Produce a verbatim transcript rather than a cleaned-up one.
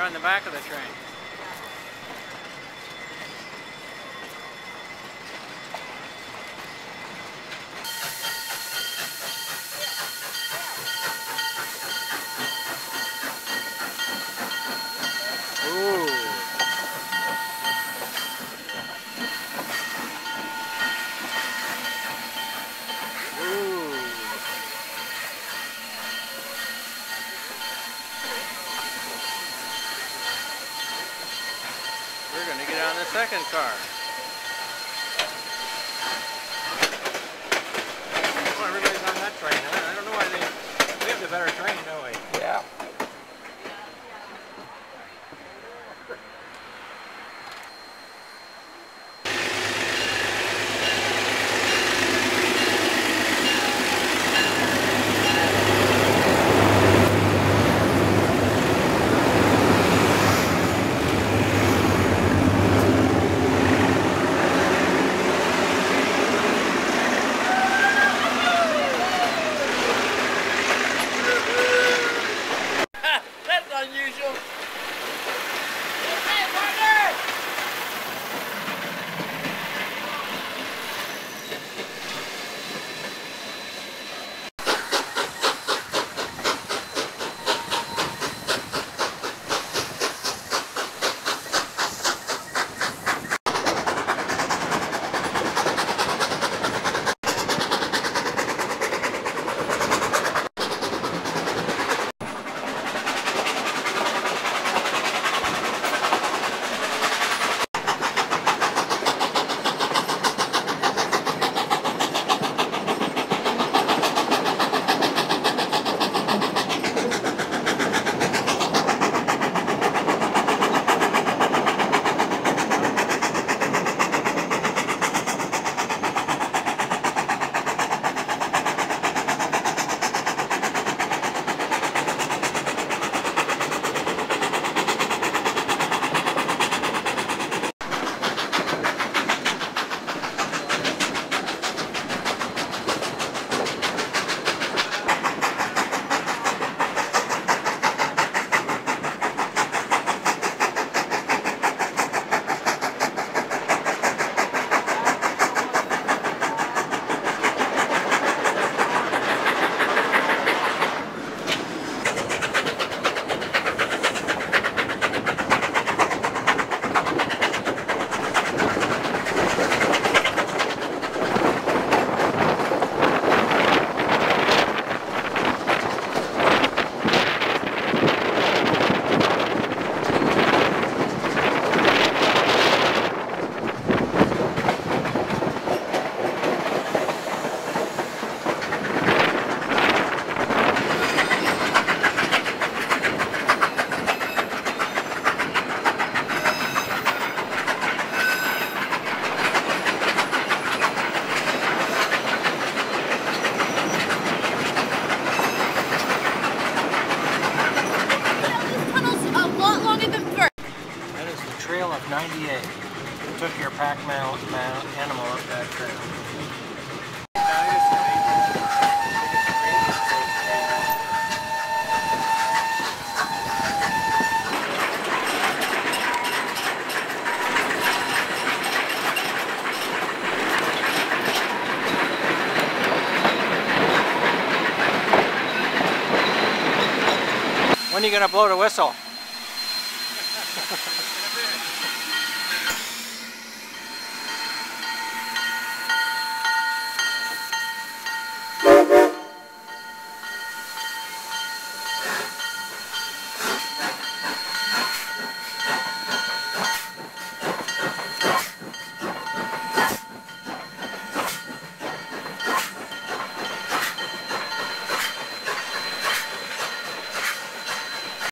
on the back of the train. Ooh. We're going to get on the second car. Well, everybody's on that train, huh? I don't know why they... We have the better train, don't we? Yeah. Unusual. Trail of ninety-eight. You took your pack mount, mount animal up that trail. When are you going to blow the whistle?